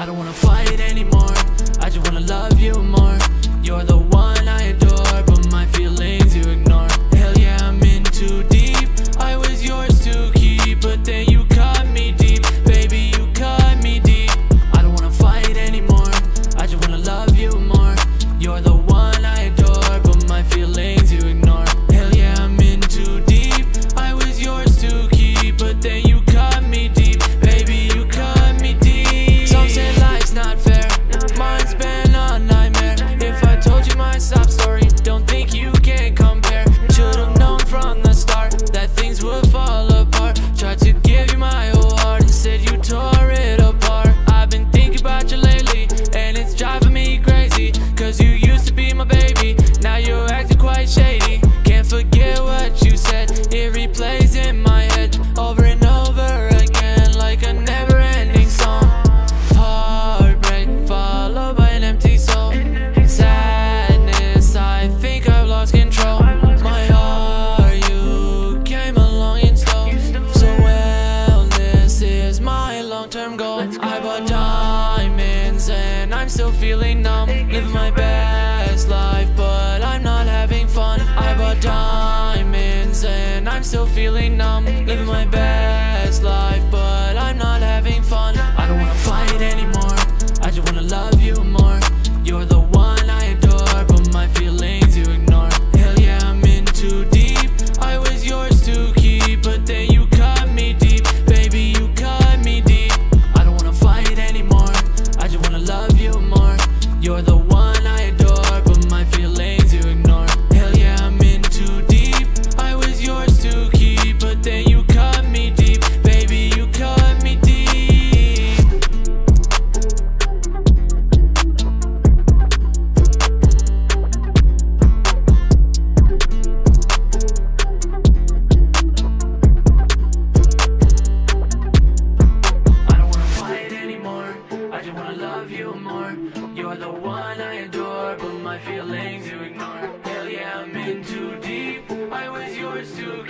I don't wanna fight anymore, I just wanna love you more. You're the one I adore, but my feelings you ignore. Hell yeah, I'm in too deep, I was yours to keep, but then you cut me deep, baby, you cut me deep. I don't wanna fight anymore, I just wanna love you more. You're the one I adore, but my feelings you ignore. Hell yeah, I'm in too deep, I was yours to keep, but then you cut me deep, baby, you cut me deep. Some say life's not fair, mine's been a nightmare. If I told you my sob story, don't think you can compare. Should've known from the start that things would fall apart. Tried to give you my whole heart, instead you tore it apart. I've been thinking about you lately, and it's driving me crazy. Cause you used to be my baby, now you're acting quite shady. Can't forget what you said, it replays in my head over and over again like a never-ending song. Heartbreak followed by an empty soul. Sadness, I think I've lost control. My heart, you came along in slow. So wellness is my long-term goal. I bought diamonds and I'm still feeling numb. Living my best life, but I'm not having fun. I bought diamonds and I'm still feeling numb. Living my best life, but I'm not having fun. I don't wanna fight anymore, I just wanna love you more. You're the one I adore, but my feelings you ignore. Hell yeah, I'm in too deep, I was yours to keep, but then you cut me deep, baby, you cut me deep. I don't wanna fight anymore, I just wanna love you more. You're the one I adore, but my feelings you ignore. Hell yeah, I'm in too deep, I was yours to keep, but then you cut me deep, baby, you cut me deep. I don't wanna fight anymore, I just wanna love you more. You're the one I adore, but my feelings you ignore. Hell yeah, I'm in too deep, I was yours to